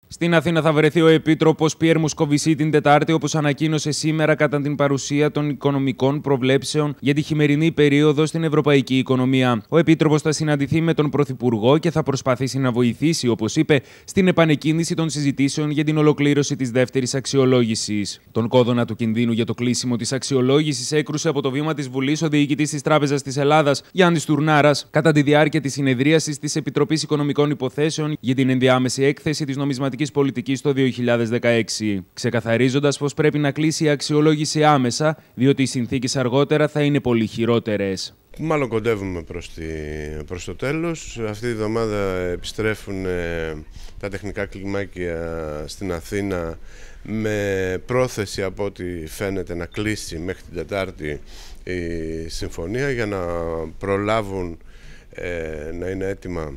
Στην Αθήνα θα βρεθεί ο Επίτροπος Πιέρ Μοσκοβισή την Τετάρτη, όπως ανακοίνωσε σήμερα κατά την παρουσία των οικονομικών προβλέψεων για τη χειμερινή περίοδο στην ευρωπαϊκή οικονομία. Ο Επίτροπος θα συναντηθεί με τον Πρωθυπουργό και θα προσπαθήσει να βοηθήσει, όπως είπε, στην επανεκκίνηση των συζητήσεων για την ολοκλήρωση της δεύτερης αξιολόγησης. Τον κόδωνα του κινδύνου για το κλείσιμο της αξιολόγησης έκρουσε από το βήμα της Βουλής ο διοικητής της Τράπεζας της Ελλάδας, Γιάννης Τουρνάρας, κατά τη διάρκεια της συνεδρίασης της Επιτροπής Οικονομικών Υποθέσεων για την ενδιάμεση έκθεση της νομισματικής πολιτικής το 2016, ξεκαθαρίζοντας πως πρέπει να κλείσει η αξιολόγηση άμεσα, διότι οι συνθήκες αργότερα θα είναι πολύ χειρότερες. Μάλλον κοντεύουμε προς το τέλος. Αυτή τη εβδομάδα επιστρέφουν τα τεχνικά κλιμάκια στην Αθήνα με πρόθεση, από ό,τι φαίνεται, να κλείσει μέχρι την Τετάρτη η συμφωνία για να προλάβουν να είναι έτοιμα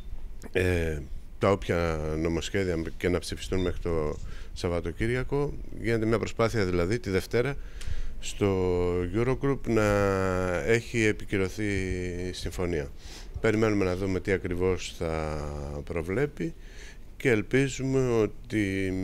τα όποια νομοσχέδια και να ψηφιστούν μέχρι το Σαββατοκύριακο. Γίνεται μια προσπάθεια δηλαδή τη Δευτέρα στο Eurogroup να έχει επικυρωθεί η συμφωνία. Περιμένουμε να δούμε τι ακριβώς θα προβλέπει και ελπίζουμε ότι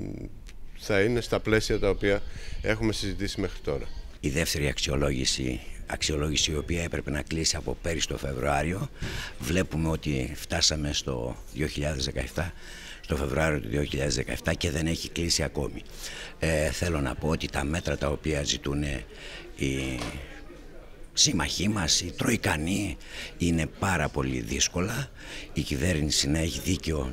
θα είναι στα πλαίσια τα οποία έχουμε συζητήσει μέχρι τώρα. Η δεύτερη αξιολόγηση η οποία έπρεπε να κλείσει από πέρυσι το Φεβρουάριο, βλέπουμε ότι φτάσαμε στο 2017, στο Φεβρουάριο του 2017 και δεν έχει κλείσει ακόμη. Θέλω να πω ότι τα μέτρα τα οποία ζητούν οι σύμμαχοί μας, οι Τροικανοί, είναι πάρα πολύ δύσκολα. Η κυβέρνηση να έχει δίκιο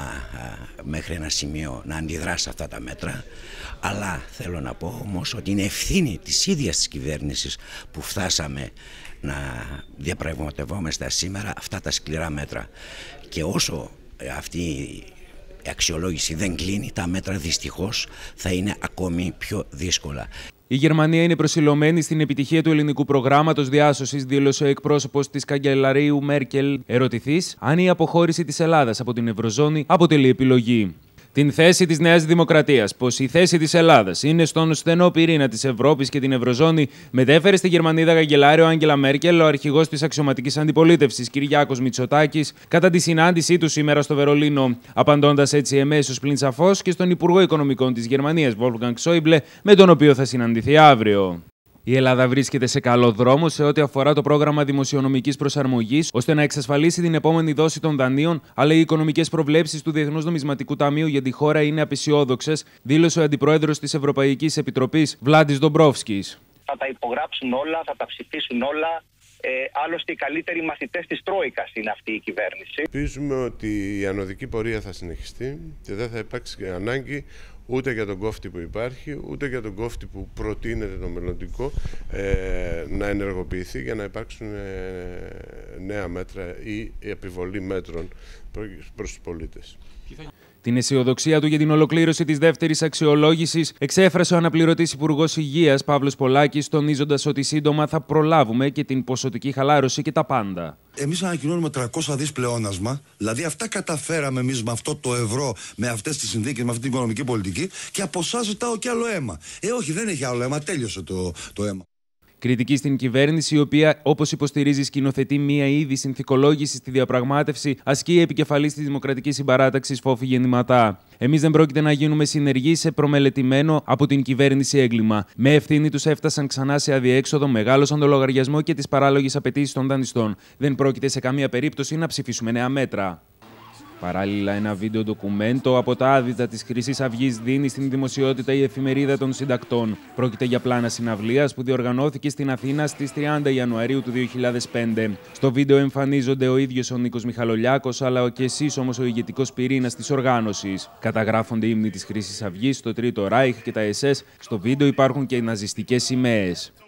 μέχρι ένα σημείο να αντιδράσει σε αυτά τα μέτρα, αλλά θέλω να πω όμως ότι είναι ευθύνη της ίδιας της κυβέρνησης που φτάσαμε να διαπραγματευόμαστε σήμερα αυτά τα σκληρά μέτρα. Και όσο αυτή η αξιολόγηση δεν κλείνει, τα μέτρα δυστυχώς θα είναι ακόμη πιο δύσκολα. Η Γερμανία είναι προσιλωμένη στην επιτυχία του ελληνικού προγράμματος διάσωσης, δήλωσε ο εκπρόσωπος της καγκελαρίου Μέρκελ, ερωτηθής αν η αποχώρηση της Ελλάδας από την Ευρωζώνη αποτελεί επιλογή. Την θέση της Νέας Δημοκρατίας, πως η θέση της Ελλάδας είναι στον στενό πυρήνα της Ευρώπης και την Ευρωζώνη, μετέφερε στη Γερμανίδα καγκελάριο Άγγελα Μέρκελ ο αρχηγός της αξιωματικής αντιπολίτευσης Κυριάκος Μητσοτάκης κατά τη συνάντησή του σήμερα στο Βερολίνο, απαντώντας έτσι εμέσως πλην σαφώς και στον Υπουργό Οικονομικών της Γερμανίας, Wolfgang Schäuble, με τον οποίο θα συναντηθεί αύριο. Η Ελλάδα βρίσκεται σε καλό δρόμο σε ό,τι αφορά το πρόγραμμα δημοσιονομικής προσαρμογής, ώστε να εξασφαλίσει την επόμενη δόση των δανείων, αλλά οι οικονομικές προβλέψεις του Διεθνούς Νομισματικού Ταμείου για τη χώρα είναι απεσιόδοξες, δήλωσε ο Αντιπρόεδρος της Ευρωπαϊκής Επιτροπής, Βλάντις Ντομπρόφσκης. Θα τα υπογράψουν όλα, θα τα ψηφίσουν όλα. Άλλωστε, οι καλύτεροι μαθητές της Τρόικας είναι αυτή η κυβέρνηση. Ελπίζουμε ότι η ανωδική πορεία θα συνεχιστεί και δεν θα υπάρξει ανάγκη ούτε για τον κόφτη που υπάρχει, ούτε για τον κόφτη που προτείνεται το μελλοντικό να ενεργοποιηθεί για να υπάρξουν νέα μέτρα ή επιβολή μέτρων προς τους πολίτες. Την αισιοδοξία του για την ολοκλήρωση της δεύτερης αξιολόγησης εξέφρασε ο αναπληρωτής Υπουργός Υγείας Παύλος Πολάκης, τονίζοντας ότι σύντομα θα προλάβουμε και την ποσοτική χαλάρωση και τα πάντα. Εμείς ανακοινώνουμε 300 δις πλεόνασμα, δηλαδή αυτά καταφέραμε εμείς με αυτό το ευρώ, με αυτές τις συνθήκες, με αυτή την οικονομική πολιτική, και από εσάς ζητάω και άλλο αίμα. Όχι, δεν έχει άλλο αίμα, τέλειωσε το αίμα. Κριτική στην κυβέρνηση, η οποία, όπως υποστηρίζει, σκηνοθετεί μία ήδη συνθηκολόγηση στη διαπραγμάτευση, ασκεί η επικεφαλής της Δημοκρατικής Συμπαράταξης Φόφη Γεννηματά. Εμείς δεν πρόκειται να γίνουμε συνεργοί σε προμελετημένο από την κυβέρνηση έγκλημα. Με ευθύνη τους έφτασαν ξανά σε αδιέξοδο, μεγάλωσαν τον λογαριασμό και τις παράλογες απαιτήσεις των δανειστών. Δεν πρόκειται σε καμία περίπτωση να ψηφίσουμε νέα μέτρα. Παράλληλα, ένα βίντεο ντοκουμέντο από τα άδυτα της Χρυσής Αυγής δίνει στην δημοσιότητα η Εφημερίδα των Συντακτών. Πρόκειται για πλάνα συναυλίας που διοργανώθηκε στην Αθήνα στις 30 Ιανουαρίου του 2005. Στο βίντεο εμφανίζονται ο ίδιος ο Νίκος Μιχαλολιάκος, αλλά και εσείς όμως ο ηγετικός πυρήνας της οργάνωσης. Καταγράφονται ύμνοι της Χρυσής Αυγής, το Τρίτο Ράιχ και τα SS. Στο βίντεο υπάρχουν και ναζιστικές σημαίες.